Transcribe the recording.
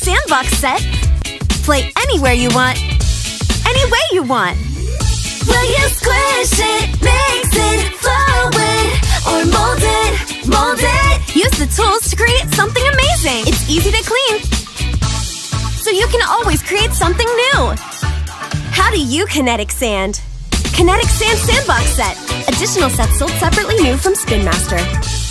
Sandbox set. Play anywhere you want, any way you want. Will you squish it, mix it, flow it, or mold it? Use the tools to create something amazing. It's easy to clean, so you can always create something new. How do you Kinetic Sand? Kinetic Sand Sandbox set. Additional sets sold separately, new from Spin Master.